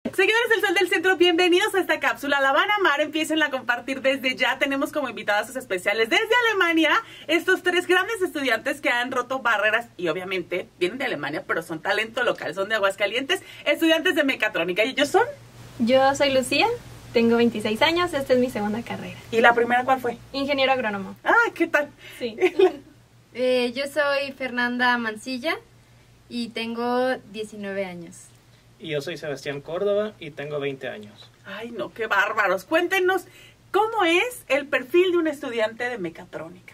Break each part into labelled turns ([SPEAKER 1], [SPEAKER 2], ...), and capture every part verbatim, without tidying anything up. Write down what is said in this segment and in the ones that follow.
[SPEAKER 1] Seguidores del Sol del Centro, bienvenidos a esta cápsula. La van a amar, empiecen a compartir desde ya. Tenemos como invitadas especiales desde Alemania estos tres grandes estudiantes que han roto barreras y obviamente vienen de Alemania, pero son talento local, son de Aguascalientes, estudiantes de mecatrónica. ¿Y ellos son?
[SPEAKER 2] Yo soy Lucía, tengo veintiséis años, esta es mi segunda carrera.
[SPEAKER 1] ¿Y la primera cuál fue?
[SPEAKER 2] Ingeniero agrónomo.
[SPEAKER 1] Ah, ¿qué tal?
[SPEAKER 2] Sí.
[SPEAKER 3] eh, yo soy Fernanda Mancilla y tengo diecinueve años.
[SPEAKER 4] Y yo soy Sebastián Córdoba y tengo veinte años.
[SPEAKER 1] Ay, no, qué bárbaros. Cuéntenos, ¿cómo es el perfil de un estudiante de mecatrónica?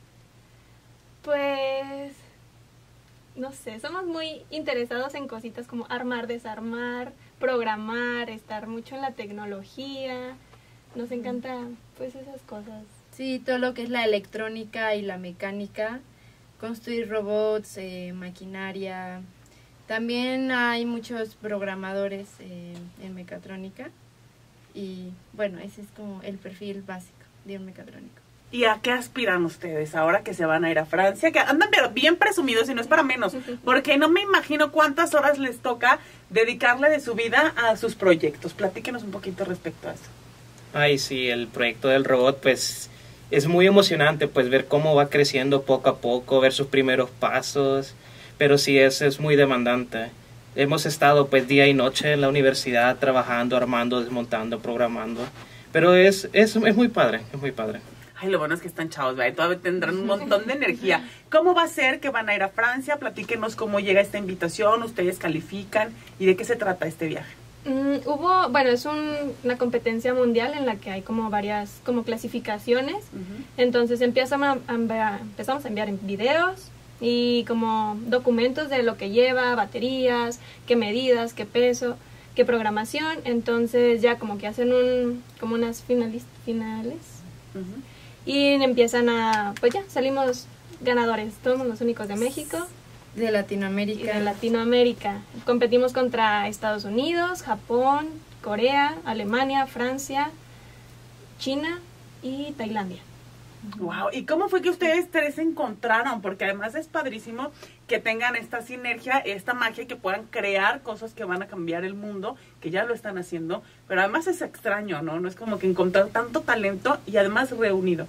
[SPEAKER 2] Pues, no sé, somos muy interesados en cositas como armar, desarmar, programar, estar mucho en la tecnología. Nos encanta, pues, esas cosas.
[SPEAKER 3] Sí, todo lo que es la electrónica y la mecánica, construir robots, eh, maquinaria. También hay muchos programadores eh, en mecatrónica y bueno, ese es como el perfil básico de un mecatrónico.
[SPEAKER 1] ¿Y a qué aspiran ustedes ahora que se van a ir a Francia? Que andan pero bien presumidos y no es para menos, porque no me imagino cuántas horas les toca dedicarle de su vida a sus proyectos. Platíquenos un poquito respecto a eso.
[SPEAKER 4] Ay, sí, el proyecto del robot pues es muy emocionante, pues ver cómo va creciendo poco a poco, ver sus primeros pasos. Pero sí, es, es muy demandante. Hemos estado pues día y noche en la universidad trabajando, armando, desmontando, programando. Pero es, es, es muy padre, es muy padre.
[SPEAKER 1] Ay, lo bueno es que están chavos, ¿verdad? Todavía tendrán un montón de energía. ¿Cómo va a ser que van a ir a Francia? Platíquenos cómo llega esta invitación, ustedes califican y de qué se trata este viaje.
[SPEAKER 2] Mm, hubo, bueno, es un, una competencia mundial en la que hay como varias como clasificaciones. Uh-huh. Entonces empezamos a, enviar, empezamos a enviar videos y como documentos de lo que lleva, baterías, qué medidas, qué peso, qué programación. Entonces ya como que hacen un como unas finalis, finales uh-huh. y empiezan a, pues ya salimos ganadores, somos los únicos de México.
[SPEAKER 3] De Latinoamérica.
[SPEAKER 2] Y de Latinoamérica. Competimos contra Estados Unidos, Japón, Corea, Alemania, Francia, China y Tailandia.
[SPEAKER 1] Wow, ¿y cómo fue que ustedes tres se encontraron? Porque además es padrísimo que tengan esta sinergia, esta magia, que puedan crear cosas que van a cambiar el mundo, que ya lo están haciendo, pero además es extraño, ¿no? No es como que encontrar tanto talento y además reunido.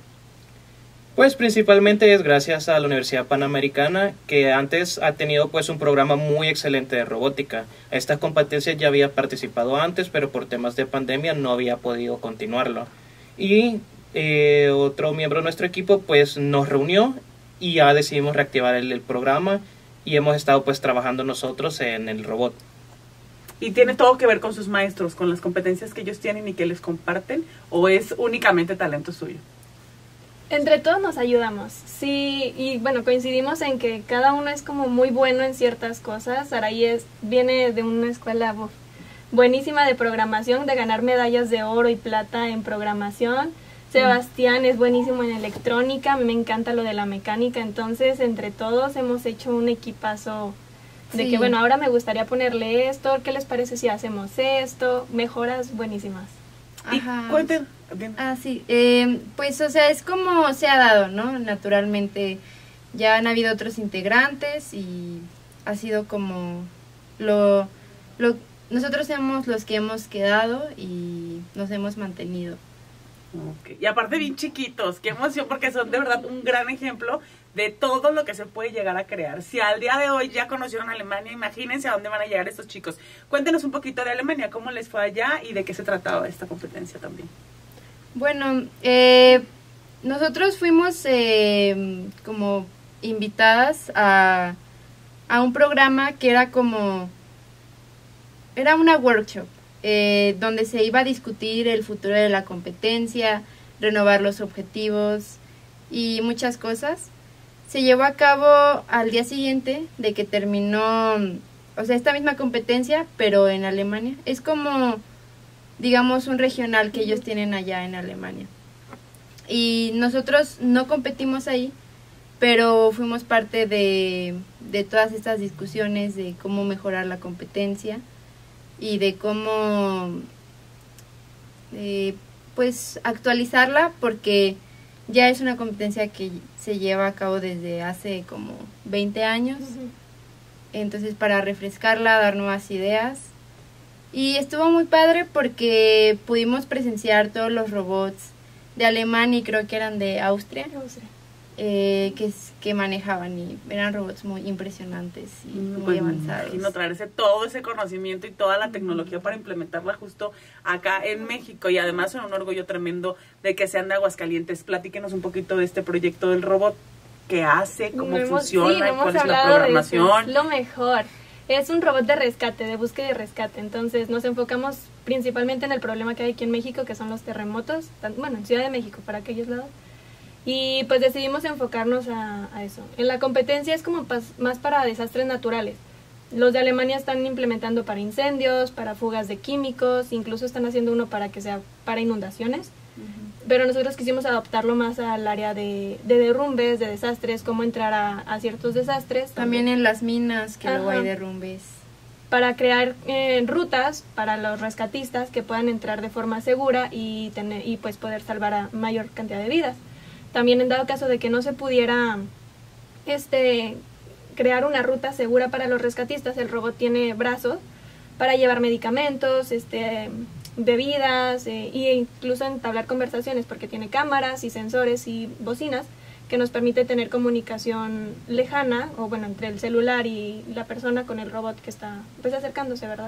[SPEAKER 4] Pues principalmente es gracias a la Universidad Panamericana, que antes ha tenido pues un programa muy excelente de robótica. Esta competencia ya había participado antes, pero por temas de pandemia no había podido continuarlo. Y Eh, otro miembro de nuestro equipo pues nos reunió y ya decidimos reactivar el, el programa y hemos estado pues trabajando nosotros en el robot.
[SPEAKER 1] ¿Y tiene todo que ver con sus maestros, con las competencias que ellos tienen y que les comparten, o es únicamente talento suyo?
[SPEAKER 2] Entre todos nos ayudamos, sí, y bueno, coincidimos en que cada uno es como muy bueno en ciertas cosas. Saraí es, viene de una escuela uf, buenísima de programación, de ganar medallas de oro y plata en programación. Sebastián es buenísimo en electrónica, me encanta lo de la mecánica, entonces entre todos hemos hecho un equipazo de sí. que bueno, ahora me gustaría ponerle esto, ¿qué les parece si hacemos esto? Mejoras buenísimas.
[SPEAKER 3] Ajá.
[SPEAKER 1] Y cuenten.
[SPEAKER 3] Ah, sí, eh, pues o sea, es como se ha dado, ¿no? Naturalmente ya han habido otros integrantes y ha sido como lo, lo nosotros somos los que hemos quedado y nos hemos mantenido.
[SPEAKER 1] Okay. Y aparte bien chiquitos, qué emoción, porque son de verdad un gran ejemplo de todo lo que se puede llegar a crear. Si al día de hoy ya conocieron Alemania, imagínense a dónde van a llegar estos chicos. Cuéntenos un poquito de Alemania, cómo les fue allá y de qué se trataba esta competencia también.
[SPEAKER 3] Bueno, eh, nosotros fuimos eh, como invitadas a, a un programa que era como, era una workshop. Eh, donde se iba a discutir el futuro de la competencia, renovar los objetivos y muchas cosas. Se llevó a cabo al día siguiente de que terminó, o sea, esta misma competencia, pero en Alemania. Es como, digamos, un regional que ellos tienen allá en Alemania. Y nosotros no competimos ahí, pero fuimos parte de, de todas estas discusiones de cómo mejorar la competencia y de cómo eh, pues actualizarla, porque ya es una competencia que se lleva a cabo desde hace como veinte años. Uh-huh. Entonces, para refrescarla, dar nuevas ideas Y estuvo muy padre porque pudimos presenciar todos los robots de Alemania y creo que eran de Austria,
[SPEAKER 2] Austria.
[SPEAKER 3] Eh, que, que manejaban y eran robots muy impresionantes y muy
[SPEAKER 1] Pues,
[SPEAKER 3] avanzados.
[SPEAKER 1] imagino traerse todo ese conocimiento y toda la tecnología para implementarla justo acá en México, y además son un orgullo tremendo de que sean de Aguascalientes. Platíquenos un poquito de este proyecto del robot, qué hace, cómo
[SPEAKER 2] No hemos-
[SPEAKER 1] funciona,
[SPEAKER 2] sí, no
[SPEAKER 1] y
[SPEAKER 2] hemos
[SPEAKER 1] cuál es la
[SPEAKER 2] hablado de eso,
[SPEAKER 1] programación.
[SPEAKER 2] es lo mejor. Es un robot de rescate, de búsqueda y rescate. Entonces nos enfocamos principalmente en el problema que hay aquí en México, que son los terremotos, tan- bueno, en Ciudad de México, para aquellos lados. Y pues decidimos enfocarnos a, a eso. En la competencia es como pas- más para desastres naturales. Los de Alemania están implementando para incendios, para fugas de químicos, incluso están haciendo uno para que sea para inundaciones. Pero nosotros quisimos adaptarlo más al área de, de derrumbes, de desastres, cómo entrar a, a ciertos desastres.
[SPEAKER 3] También en las minas, que luego
[SPEAKER 2] Ajá.
[SPEAKER 3] hay derrumbes.
[SPEAKER 2] Para crear eh, rutas para los rescatistas que puedan entrar de forma segura y, tener, y pues poder salvar a mayor cantidad de vidas. También en dado caso de que no se pudiera este, crear una ruta segura para los rescatistas, el robot tiene brazos para llevar medicamentos, este, bebidas eh, e incluso entablar conversaciones porque tiene cámaras y sensores y bocinas que nos permite tener comunicación lejana o bueno entre el celular y la persona con el robot que está pues acercándose, ¿verdad?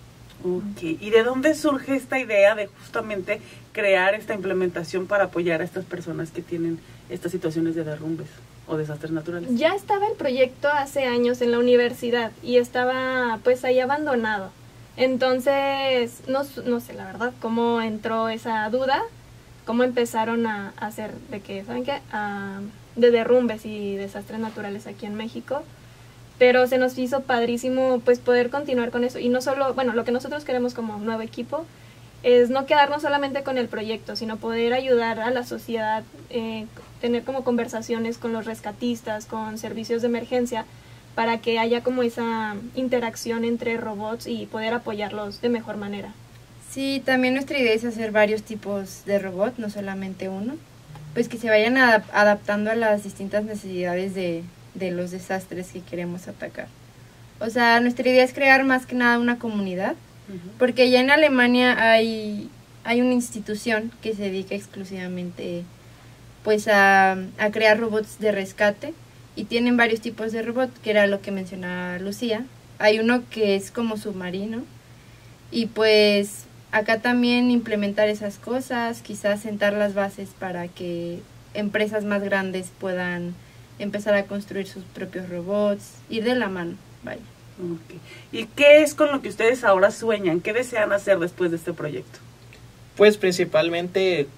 [SPEAKER 1] Ok, ¿y de dónde surge esta idea de justamente crear esta implementación para apoyar a estas personas que tienen estas situaciones de derrumbes o desastres naturales?
[SPEAKER 2] Ya estaba el proyecto hace años en la universidad y estaba pues ahí abandonado. Entonces, no, no sé la verdad cómo entró esa duda, cómo empezaron a, a hacer de que, ¿saben qué? A, de derrumbes y desastres naturales aquí en México. Pero se nos hizo padrísimo pues poder continuar con eso. Y no solo, bueno, lo que nosotros queremos como nuevo equipo es no quedarnos solamente con el proyecto, sino poder ayudar a la sociedad, eh, tener como conversaciones con los rescatistas, con servicios de emergencia, para que haya como esa interacción entre robots y poder apoyarlos de mejor manera.
[SPEAKER 3] Sí, también nuestra idea es hacer varios tipos de robot, no solamente uno, pues que se vayan adap- adaptando a las distintas necesidades de, de los desastres que queremos atacar. O sea, nuestra idea es crear más que nada una comunidad,
[SPEAKER 1] Uh-huh.
[SPEAKER 3] porque ya en Alemania hay, hay una institución que se dedica exclusivamente pues a, a crear robots de rescate y tienen varios tipos de robot, que era lo que mencionaba Lucía. Hay uno que es como submarino y pues acá también implementar esas cosas, quizás sentar las bases para que empresas más grandes puedan empezar a construir sus propios robots, ir de la mano, vaya.
[SPEAKER 1] Okay. ¿Y qué es con lo que ustedes ahora sueñan? ¿Qué desean hacer después de este proyecto?
[SPEAKER 4] Pues principalmente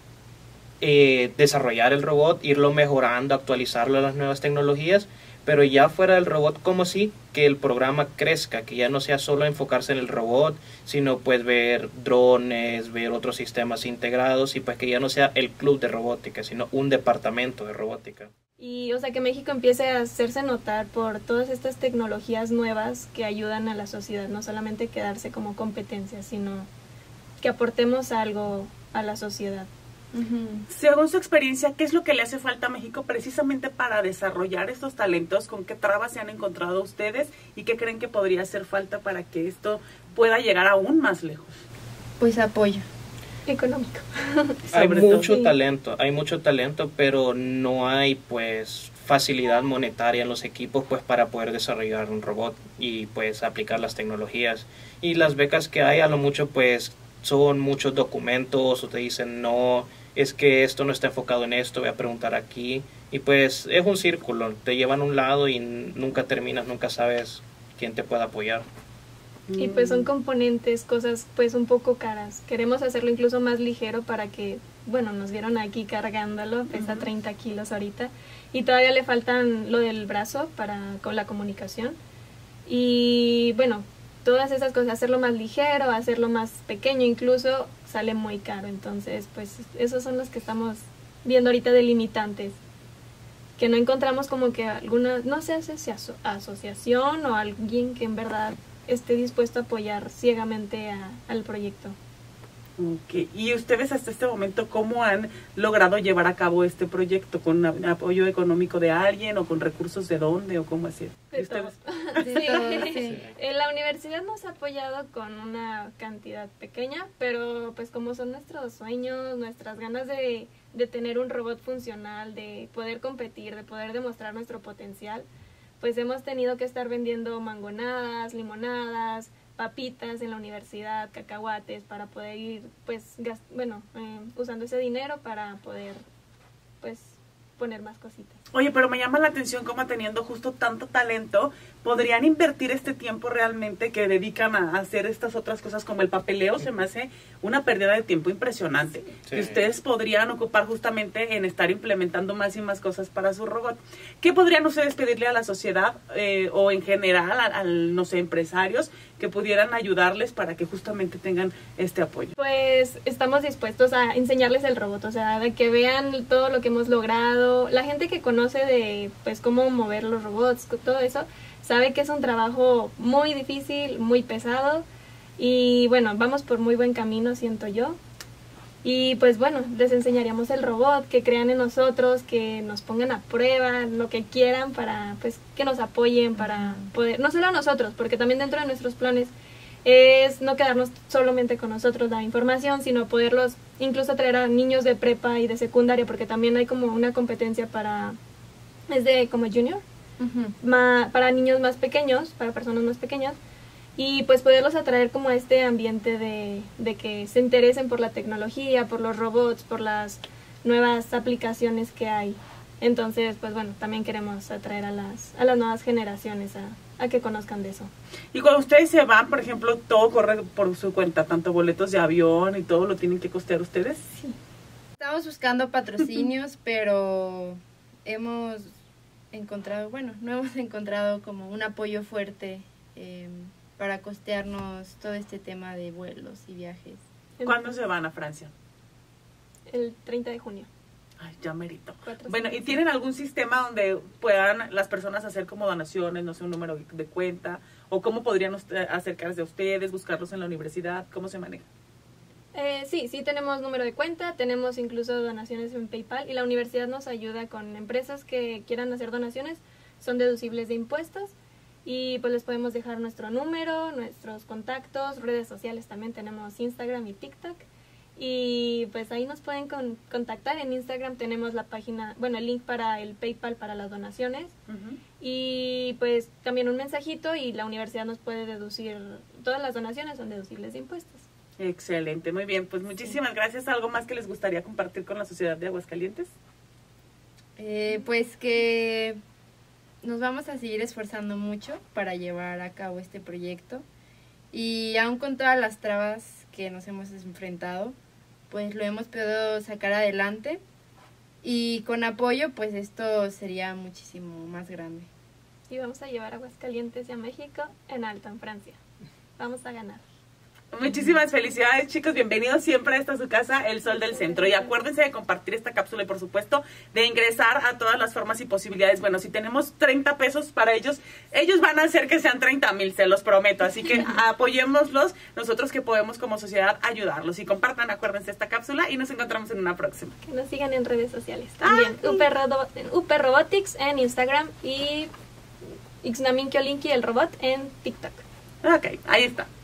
[SPEAKER 4] eh, desarrollar el robot, irlo mejorando, actualizarlo a las nuevas tecnologías, pero ya fuera del robot como sí, que el programa crezca, que ya no sea solo enfocarse en el robot, sino pues ver drones, ver otros sistemas integrados y pues que ya no sea el club de robótica, sino un departamento de robótica.
[SPEAKER 2] Y, o sea, que México empiece a hacerse notar por todas estas tecnologías nuevas que ayudan a la sociedad, no solamente quedarse como competencia, sino que aportemos algo a la sociedad.
[SPEAKER 3] Uh-huh.
[SPEAKER 1] Según su experiencia, ¿qué es lo que le hace falta a México precisamente para desarrollar estos talentos? ¿Con qué trabas se han encontrado ustedes? ¿Y qué creen que podría hacer falta para que esto pueda llegar aún más lejos?
[SPEAKER 3] Pues apoyo.
[SPEAKER 2] Económico.
[SPEAKER 4] Hay
[SPEAKER 1] Sobre
[SPEAKER 4] mucho
[SPEAKER 2] todo.
[SPEAKER 4] talento, hay mucho talento, pero no hay pues facilidad monetaria en los equipos pues para poder desarrollar un robot y pues aplicar las tecnologías. Y las becas que hay a lo mucho pues son muchos documentos o te dicen no, es que esto no está enfocado en esto, voy a preguntar aquí. Y pues es un círculo, te llevan a un lado y nunca terminas, nunca sabes quién te puede apoyar.
[SPEAKER 2] Y pues son componentes, cosas pues un poco caras. Queremos hacerlo incluso más ligero para que, bueno, nos vieron aquí cargándolo, pesa
[SPEAKER 1] Ujú.
[SPEAKER 2] treinta kilos ahorita. Y todavía le faltan lo del brazo para con la comunicación. Y bueno, todas esas cosas, hacerlo más ligero, hacerlo más pequeño incluso, sale muy caro. Entonces, pues esos son los que estamos viendo ahorita de limitantes. Que no encontramos como que alguna, no sé si aso- asociación o alguien que en verdad esté dispuesto a apoyar ciegamente a, al proyecto.
[SPEAKER 1] Okay. ¿Y ustedes hasta este momento cómo han logrado llevar a cabo este proyecto? ¿Con un apoyo económico de alguien o con recursos de dónde o cómo así?
[SPEAKER 2] De
[SPEAKER 1] ¿Ustedes?
[SPEAKER 2] sí. Sí. Eh, la universidad nos ha apoyado con una cantidad pequeña, pero pues como son nuestros sueños, nuestras ganas de, de tener un robot funcional, de poder competir, de poder demostrar nuestro potencial, pues hemos tenido que estar vendiendo mangonadas, limonadas, papitas en la universidad, cacahuates, para poder ir, pues, gast bueno, eh, usando ese dinero para poder, pues, poner más cositas.
[SPEAKER 1] Oye, pero me llama la atención cómo teniendo justo tanto talento, podrían invertir este tiempo realmente que dedican a hacer estas otras cosas como el papeleo. Se me hace una pérdida de tiempo impresionante. Sí. Que ustedes podrían ocupar justamente en estar implementando más y más cosas para su robot. ¿Qué podrían ustedes pedirle a la sociedad eh, o en general a, a, no sé, empresarios que pudieran ayudarles para que justamente tengan este apoyo?
[SPEAKER 2] Pues estamos dispuestos a enseñarles el robot, o sea, de que vean todo lo que hemos logrado. La gente que conoce de pues cómo mover los robots, todo eso, sabe que es un trabajo muy difícil, muy pesado, y bueno, vamos por muy buen camino, siento yo. Y pues bueno, les enseñaríamos el robot, que crean en nosotros, que nos pongan a prueba, lo que quieran para pues que nos apoyen para poder, no solo a nosotros, porque también dentro de nuestros planes es no quedarnos solamente con nosotros la información, sino poderlos incluso traer a niños de prepa y de secundaria, porque también hay como una competencia para, es de como junior, uh-huh. ma, para niños más pequeños, para personas más pequeñas, y pues poderlos atraer como a este ambiente de, de que se interesen por la tecnología, por los robots, por las nuevas aplicaciones que hay. Entonces, pues bueno, también queremos atraer a las, a las nuevas generaciones a, a que conozcan de eso.
[SPEAKER 1] Y cuando ustedes se van, por ejemplo, todo corre por su cuenta, tanto boletos de avión y todo lo tienen que costear ustedes.
[SPEAKER 3] Sí. Estamos buscando patrocinios, pero hemos encontrado, bueno, no hemos encontrado como un apoyo fuerte eh, para costearnos todo este tema de vuelos y viajes.
[SPEAKER 1] ¿Cuándo se van a Francia?
[SPEAKER 2] El treinta de junio.
[SPEAKER 1] Ay, ya merito.
[SPEAKER 2] Cuatro,
[SPEAKER 1] bueno,
[SPEAKER 2] cinco,
[SPEAKER 1] ¿y tienen algún sistema donde puedan las personas hacer como donaciones, no sé, un número de cuenta? ¿O cómo podrían usted, acercarse a ustedes, buscarlos en la universidad? ¿Cómo se maneja?
[SPEAKER 2] Eh, sí, sí tenemos número de cuenta, tenemos incluso donaciones en PayPal, y la universidad nos ayuda con empresas que quieran hacer donaciones, son deducibles de impuestos, y pues les podemos dejar nuestro número, nuestros contactos, redes sociales también, tenemos Instagram y TikTok. Y pues ahí nos pueden con, contactar. En Instagram tenemos la página, bueno, el link para el PayPal para las donaciones. Uh-huh. Y pues también un mensajito y la universidad nos puede deducir, todas las donaciones son deducibles de impuestos.
[SPEAKER 1] Excelente, muy bien. Pues muchísimas sí. gracias. ¿Algo más que les gustaría compartir con la sociedad de Aguascalientes?
[SPEAKER 3] Eh, pues que nos vamos a seguir esforzando mucho para llevar a cabo este proyecto. Y aún con todas las trabas que nos hemos enfrentado, pues lo hemos podido sacar adelante, y con apoyo pues esto sería muchísimo más grande.
[SPEAKER 2] Y vamos a llevar a Aguascalientes y a México en alto en Francia. Vamos a ganar.
[SPEAKER 1] Muchísimas felicidades, chicos, bienvenidos siempre a esta su casa, El Sol del Centro, y acuérdense de compartir esta cápsula y por supuesto de ingresar a todas las formas y posibilidades. Bueno, si tenemos treinta pesos para ellos, ellos van a hacer que sean treinta mil, se los prometo, así que apoyémoslos nosotros que podemos como sociedad ayudarlos, y compartan, acuérdense, esta cápsula, y nos encontramos en una próxima.
[SPEAKER 2] Que nos sigan en redes sociales también, ah, sí. U P Robotics en Instagram y Ixnamin Kiolinki el robot en TikTok.
[SPEAKER 1] Ok, ahí está.